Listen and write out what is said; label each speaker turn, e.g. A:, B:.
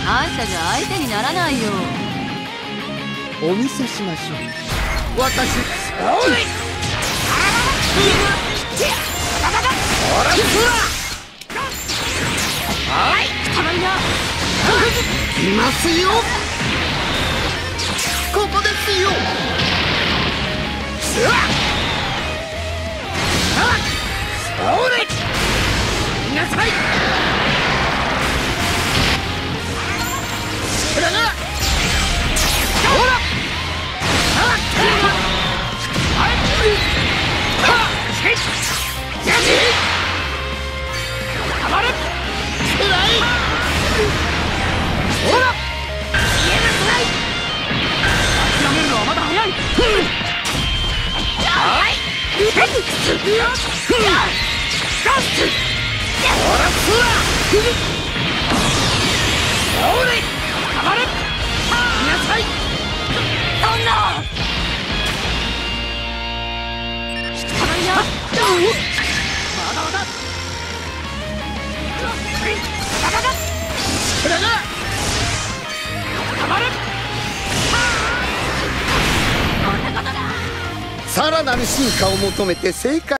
A: あんたじゃ相手にならないよ。
B: お見せしましょう。私
A: たまりな。
B: いますよ。ここですよ。それ見なさい。これがほらたまるつらい。ほら言えなくない。諦めるのはまだ早い。はいほらつらそれたまる見なさい。
A: そんなたまりな。
B: まだまだこれがたまる。さらなる進化を求めて正解。